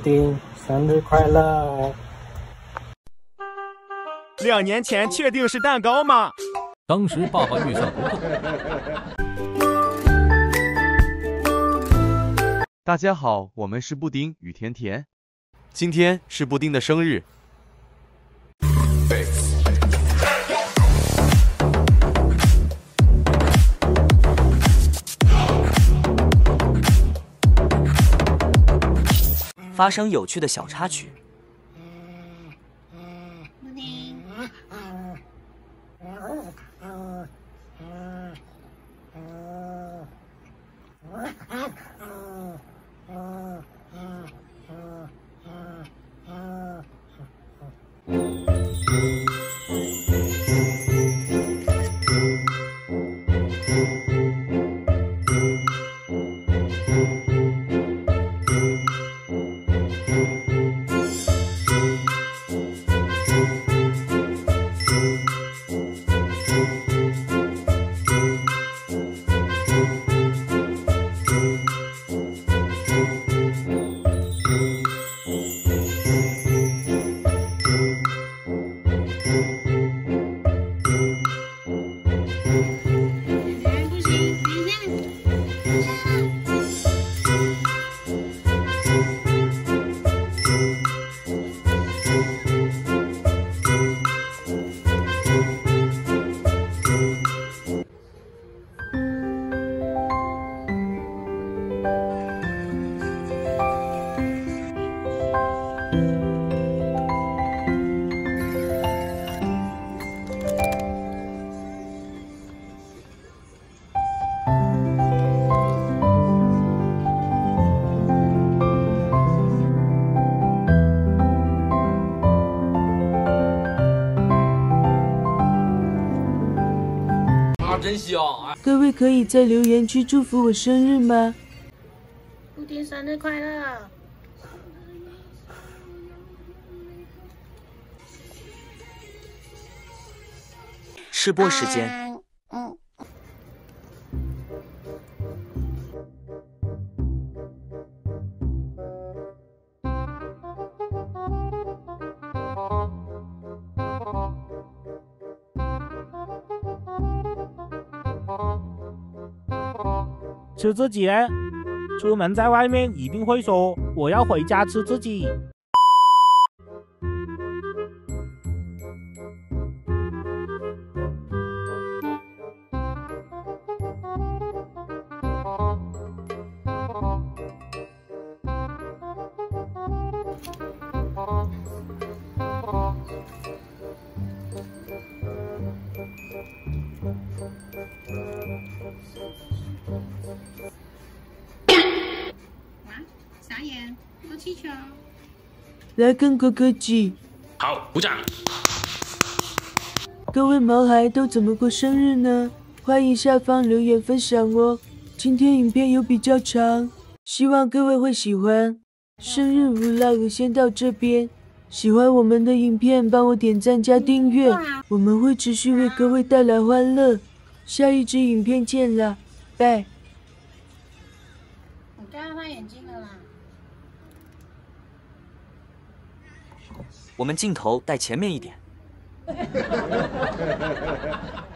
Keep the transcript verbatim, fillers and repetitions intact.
丁，生日快乐！ 两年前确定是蛋糕吗？ 当时爸爸预算不够。 大家好，我们是布丁与甜甜， 今天是布丁的生日。 发生有趣的小插曲。 真香！ 各位可以在留言区祝福我生日吗？ 布丁生日快乐！ 试播时间。 嗯。 吃自己，出门在外面一定会说我要回家吃自己。 傻眼，多气球。 来跟哥哥挤。 好，鼓掌。 各位毛孩都怎么过生日呢？欢迎下方留言分享哦。今天影片有比较长，希望各位会喜欢。生日 vlog 先到这边，喜欢我们的影片帮我点赞加订阅，我们会持续为各位带来欢乐。下一支影片见啦，拜。 我刚刚换眼镜了啦。 我们镜头带前面一点。